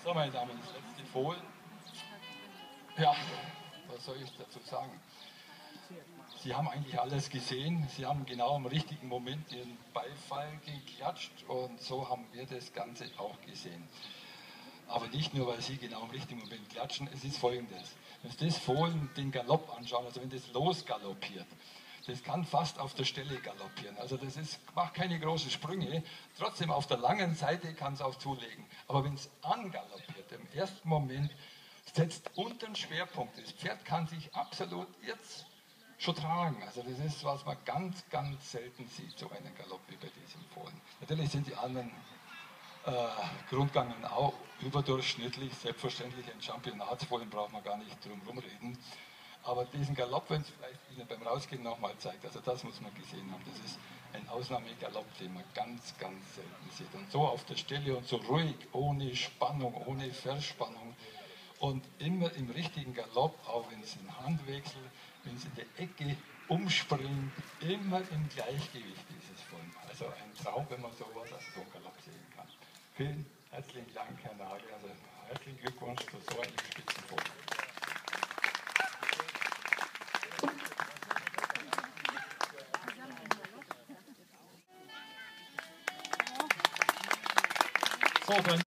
So, meine Damen, das letzte Fohlen. Ja, was soll ich dazu sagen? Sie haben eigentlich alles gesehen. Sie haben genau im richtigen Moment Ihren Beifall geklatscht und so haben wir das Ganze auch gesehen. Aber nicht nur, weil Sie genau im richtigen Moment klatschen, es ist Folgendes. Wenn Sie das Fohlen den Galopp anschauen, also wenn das losgaloppiert, das kann fast auf der Stelle galoppieren. Also das macht keine großen Sprünge. Trotzdem auf der langen Seite kann es auch zulegen. Aber wenn es angaloppiert, im ersten Moment setzt unter den Schwerpunkt. Das Pferd kann sich absolut jetzt schon tragen. Also das ist, was man ganz, ganz selten sieht, so einen Galopp wie bei diesem Fohlen. Natürlich sind die anderen Grundgangen auch überdurchschnittlich. Selbstverständlich ein Championatsfohlen braucht man gar nicht drum rumreden. Aber diesen Galopp, wenn es vielleicht Ihnen beim Rausgehen nochmal zeigt, also das muss man gesehen haben, das ist ein Ausnahmegalopp, den man ganz, ganz selten sieht. Und so auf der Stelle und so ruhig, ohne Spannung, ohne Verspannung und immer im richtigen Galopp, auch wenn es in Handwechsel, wenn es in der Ecke umspringt, immer im Gleichgewicht dieses Fohlen. Also ein Traum, wenn man sowas als so einen Galopp sehen kann. Vielen herzlichen Dank, Herr Nagel, also herzlichen Glückwunsch zu so einem Spitzenfohlen. So,